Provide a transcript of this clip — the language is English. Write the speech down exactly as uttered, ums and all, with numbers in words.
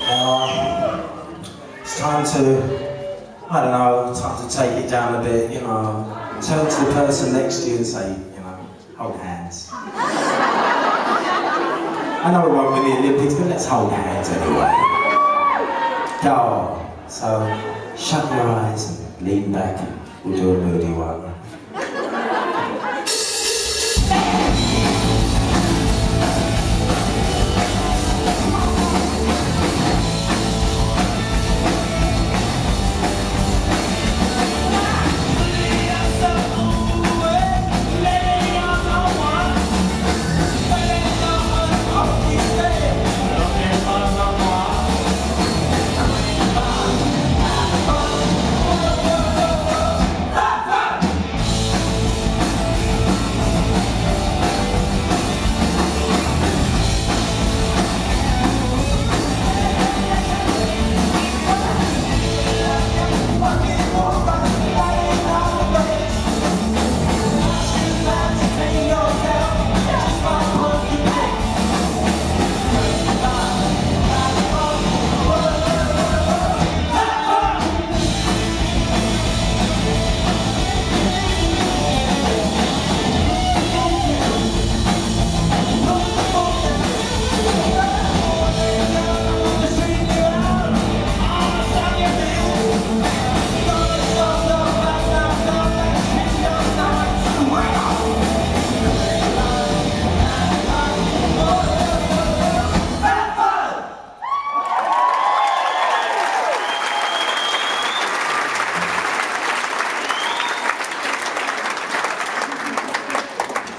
Uh, it's time to, I don't know, time to take it down a bit, you know. Turn to the person next to you and say, you know, hold hands. I know we won't win the Olympics, but let's hold hands anyway. Go on. So, shut your eyes and lean back. We'll do a moody one.